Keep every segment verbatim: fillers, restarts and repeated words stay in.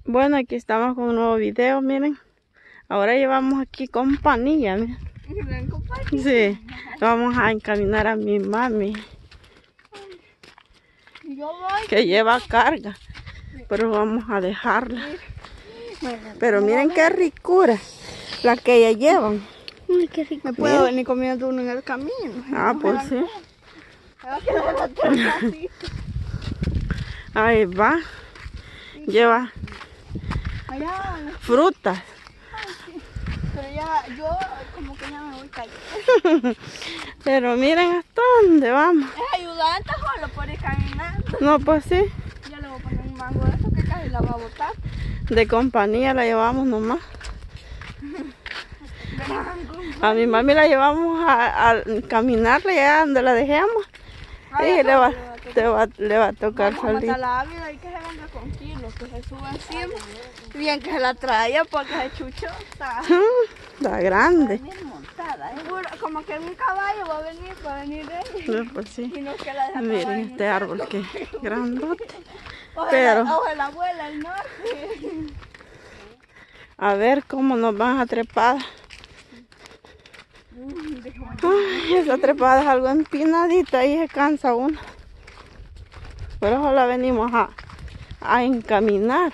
Bueno, aquí estamos con un nuevo video, miren. Ahora llevamos aquí compañía, miren. Sí, vamos a encaminar a mi mami. Que lleva carga, pero vamos a dejarla. Pero miren qué ricura la que ella llevan. Ay, qué rico. Me puedo venir comiendo uno en el camino. Ah, pues sí. Ahí va. Lleva frutas. Pero ya, yo como que ya me voy cayendo. Pero miren hasta dónde vamos. Es ayudante solo por ir caminando. No, pues sí. Yo le voy a poner un mango de eso que casi la va a botar. De compañía la llevamos nomás. A mi mami la llevamos a, a caminarle ya donde la dejemos. Y le va, te va, le va a tocar salir. salir. La ávida y que se venga con kilos, que se suba encima. Bien que se la traiga porque ese chucho está, está grande. Montada, ¿eh? Como que un caballo va a venir, va a venir de ella. No, pues sí. Y no que la miren este árbol que grandote. Ojalá, pero ojalá abuela el norte. A ver cómo nos van a trepar. Ay, esa trepada es algo empinadita y se cansa uno. Por eso la venimos a, a encaminar.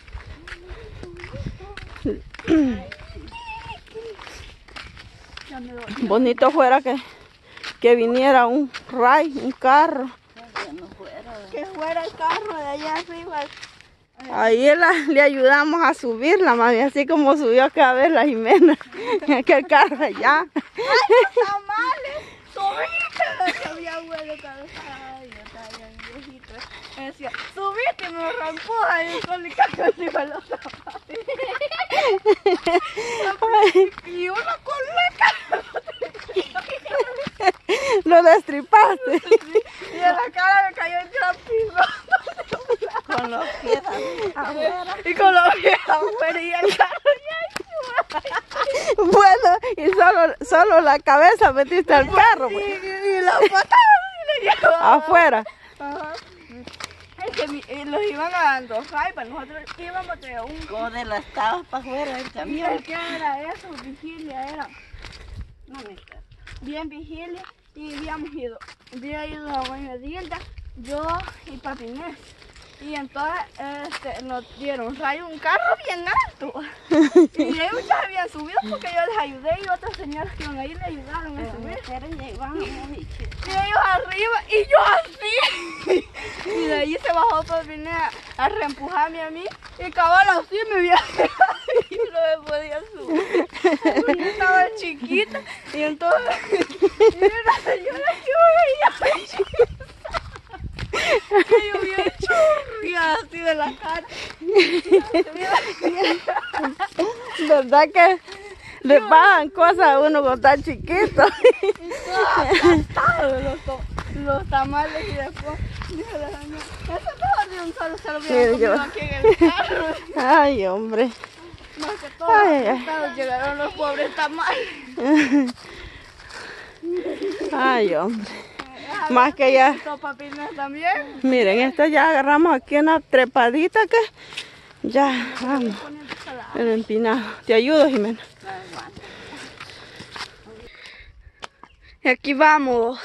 Bonito fuera que, que viniera un ray, un carro. Que fuera el carro de allá arriba. Ahí la, le ayudamos a subirla, mami, así como subió acá a ver la Jimena, en aquel carro allá. ¡Ay, los tamales! ¡Subiste! Que había abuelo cabeza. Ay, yo estaba bien viejito. Me decía, subiste y me rampó ahí con el carro encima de los tamales. Y uno con la cara. Lo destripaste. Sí, y en la cara me cayó el trapito. Con los pies afuera. Y con los pies afuera y el carro ya. Bueno, y solo, solo la cabeza metiste al carro. Pues. Y, y, y la patada le llevó afuera. Ajá. Es que mi, los iban a endosar, pero nosotros íbamos de un... Como de las tabas para afuera del camión. ¿Qué era eso? Vigilia era. No me acuerdo. Bien vigilia y habíamos ido. Había ido a Doña Dilda, yo y Papi Inés. Y entonces este, nos dieron rayo un carro bien alto. Y ellos ya habían subido porque yo les ayudé y otras señoras que iban ahí le ayudaron a subir. Y ellos arriba y yo así. Y de ahí se bajó Papi Inés a, a reempujarme a mí. Y cabal así me había y no me podía subir. Yo estaba chiquita y entonces y una señora que me veía. Que yo bien churriada así de la cara. ¿Verdad que le pagan cosas a uno con tan chiquito? los, los tamales y después dice la señora, eso todo de un solo se lo hubiera comido aquí en el carro. Ay, hombre. Más que todo, ay, ay. Llegaron los pobres tamales. Ay, hombre. Más que ya. También. Miren, esta ya agarramos aquí una trepadita que ya vamos. El empinado. Te ayudo, Jimena. Y aquí vamos.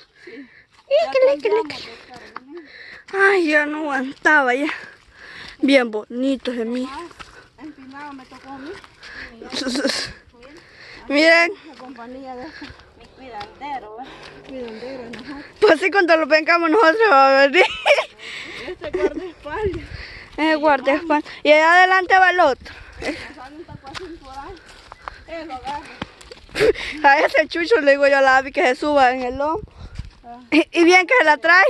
Ay, yo no aguantaba ya. Bien bonito de mí. Empinado me tocó a mí. Miren. Cuidandero, ¿eh? Cuidandero, ¿no? Pues así cuando lo vengamos nosotros va a venir. Este guardaespaldas. Es el guardaespaldas. Y allá adelante va el otro. A ese chucho le digo yo a la Abby que se suba en el lomo. Y, y bien que se la trae.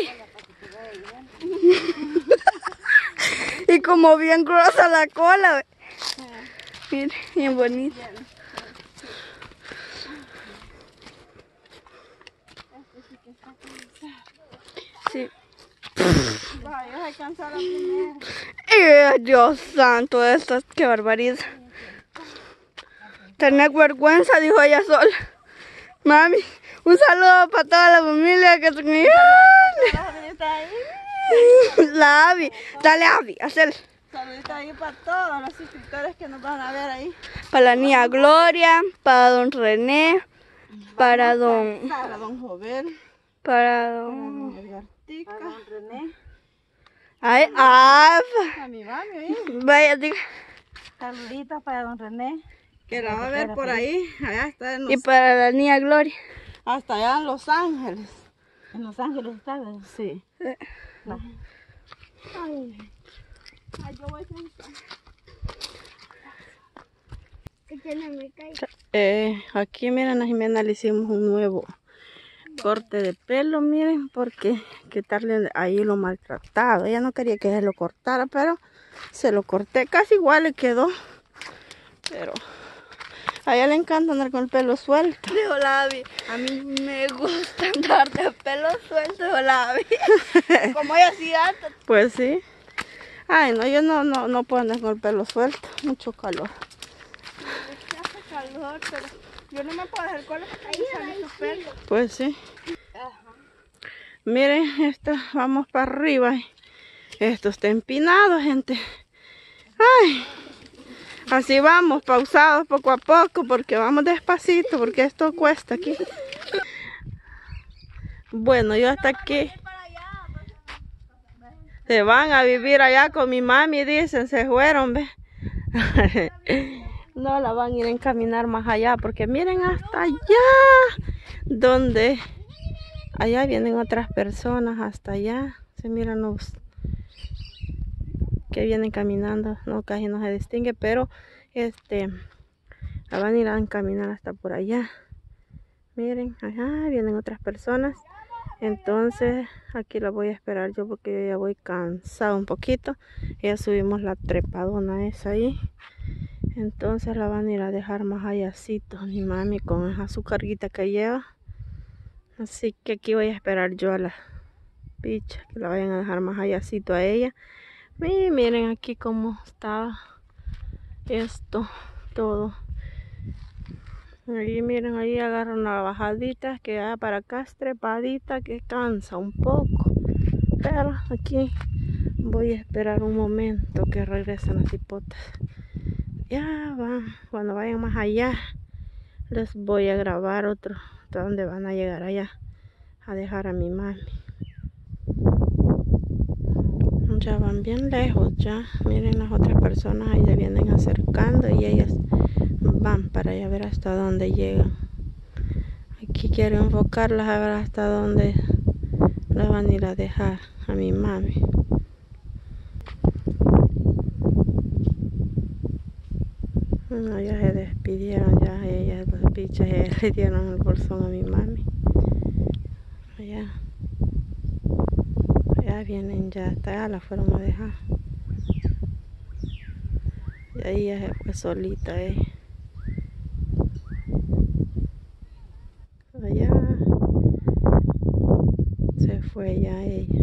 Y como bien gruesa la cola. Miren, bien bonita. Sí. Ay, Dios santo, esto, qué barbaridad. Tener vergüenza, dijo ella sola. Mami, un saludo para toda la familia que tenía. La Abby, dale Abby, hacer. Saludito ahí para todos los suscriptores que nos van a ver ahí. Para la niña Gloria, para don René, para don... Para don Jovel. Para Para don... don Edgartica. Para don René. Ay, ah, A mi mami, ¿eh? vaya, diga. Saluditos para don René. Que la va a ver por ahí. Allá está en los... Y para la niña Gloria. Hasta allá en Los Ángeles. En Los Ángeles está, ¿verdad? Sí. No. Ay. Ay, yo voy a sentar. Que tiene mi caída. Eh, aquí miren, a Jimena le hicimos un nuevo corte de pelo, miren, porque quitarle ahí lo maltratado. Ella no quería que se lo cortara, pero se lo corté. Casi igual le quedó. Pero a ella le encanta andar con el pelo suelto. Dijo Lavi, a mí me gusta andar de pelo suelto, dijo Lavi. Como ella sí alta. Pues sí. Ay, no, yo no, no, no puedo andar con el pelo suelto. Mucho calor. Hace calor, pero yo no me puedo dejar el cola porque ahí sale su pelo. Pues sí. Ajá. Miren, esto, vamos para arriba. Esto está empinado, gente. Ay. Así vamos, pausados poco a poco, porque vamos despacito, porque esto cuesta aquí. Bueno, yo hasta aquí. Se van a vivir allá con mi mami, dicen, se fueron, ¿ve? No la van a ir a encaminar más allá, porque miren hasta allá, donde allá vienen otras personas, hasta allá. Se miran los que vienen caminando, no, casi no se distingue, pero este la van a ir a encaminar hasta por allá. Miren, allá vienen otras personas. Entonces aquí la voy a esperar yo porque yo ya voy cansado un poquito. Ya subimos la trepadona esa ahí. Entonces la van a ir a dejar más allácito mi mami con esa su carguita que lleva. Así que aquí voy a esperar yo a la bicha que la vayan a dejar más allácito a ella. Y miren aquí cómo está esto todo. Ahí miren, ahí agarran una bajadita que va para acá es trepadita que cansa un poco. Pero aquí voy a esperar un momento que regresen las hipotas. Ya van, cuando vayan más allá les voy a grabar otro hasta donde van a llegar allá a dejar a mi mami. Ya van bien lejos ya, miren las otras personas ahí se vienen acercando y ellas van para allá a ver hasta dónde llegan. Aquí quiero enfocarlas a ver hasta dónde las van a ir a dejar a mi mami. No, ya se despidieron, ya ellas, las bichas, ya le dieron el bolsón a mi mami. Allá, allá vienen, ya hasta allá la fueron a dejar. Y ahí ya se fue solita, eh. Allá se fue ya ella.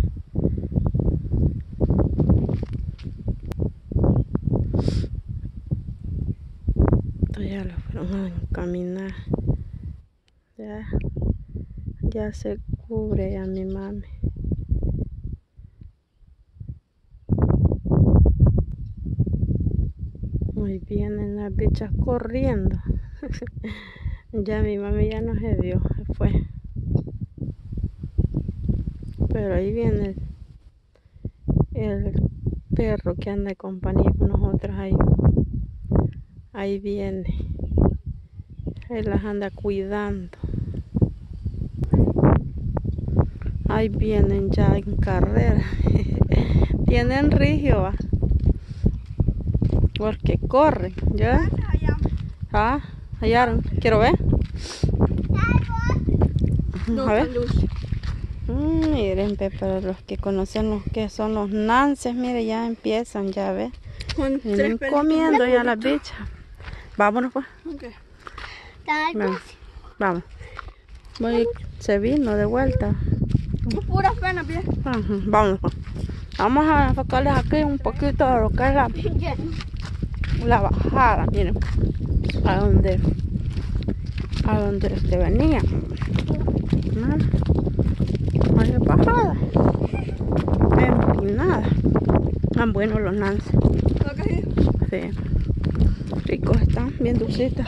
Ya la fueron a encaminar. Ya, ya se cubre ya mi mami. Muy vienen las bichas corriendo. Ya mi mami ya no se vio, se fue. Pero ahí viene el, el perro que anda de compañía con nosotros ahí. Ahí viene. Él las anda cuidando. Ahí vienen ya en carrera. Tienen rigio, ¿va? Porque corren, ¿ya? Ah, hallaron. Quiero ver. No, A ver. luz. Mm, miren, pe, para los que conocen los que son los nances, mire, ya empiezan, ya ves. Con Vienen tres comiendo ya las bichas. Vámonos pues. pelitos. Vamos. Vamos. Voy, se vino de vuelta. Es pura pena, bien. Ujú, vámonos pues. Vamos a enfocarles aquí un poquito de lo que es la, la bajada, miren. A donde, a donde este venía. ¿No? No hay bajada. Empinada. Tan buenos los nances. Sí. Ricos están, bien dulcitos.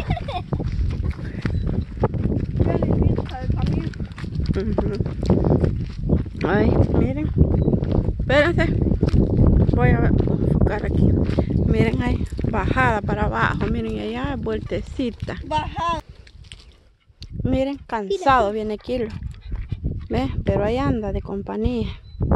Uh-huh. Ay, miren. Espérense. Voy a enfocar aquí. Miren ahí, bajada para abajo. Miren allá, vueltecita. Bajada. Miren, cansado viene Kilo. ¿Ves? Pero ahí anda de compañía.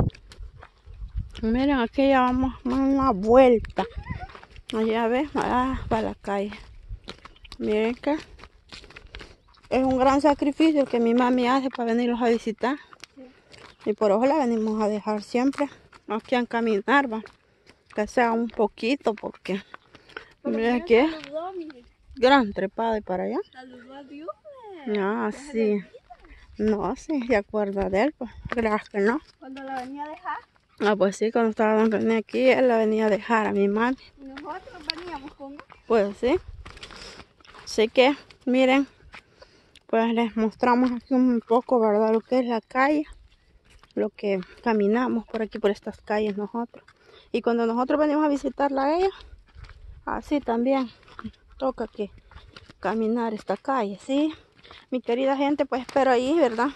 Miren, aquí ya vamos a una vuelta. Allá ves, ah, para la calle. Miren que es un gran sacrificio que mi mami hace para venirlos a visitar. Sí. Y por eso la venimos a dejar siempre aquí a caminar, va. Que sea un poquito, porque miren aquí es gran trepada y para allá. Saludó a Dios. Ah, sí. No, sí, se acuerda de él, pues. Creas que no. Cuando la venía a dejar. Ah, pues sí, cuando estaba don René aquí, él la venía a dejar a mi mami. Y nosotros veníamos con él. Pues sí. Así que, miren, pues les mostramos aquí un poco, ¿verdad? Lo que es la calle. Lo que caminamos por aquí, por estas calles nosotros. Y cuando nosotros venimos a visitarla a ella, así también toca que caminar esta calle, ¿sí? Mi querida gente, pues espero ahí, ¿verdad?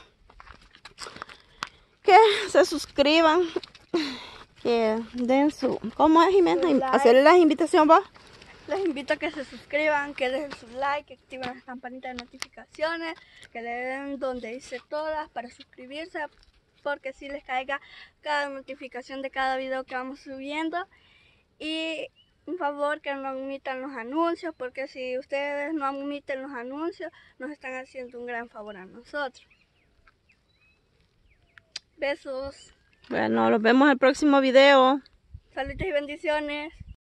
Que se suscriban, que den su... ¿Cómo es, Jimena? Like. Hacerle la invitación, ¿va? Les invito a que se suscriban, que dejen su like, que activen las campanitas de notificaciones, que le den donde dice todas para suscribirse, porque así les caiga cada notificación de cada video que vamos subiendo. Y un favor, que no omitan los anuncios, porque si ustedes no omiten los anuncios, nos están haciendo un gran favor a nosotros. Besos. Bueno, los vemos en el próximo video. Saludos y bendiciones.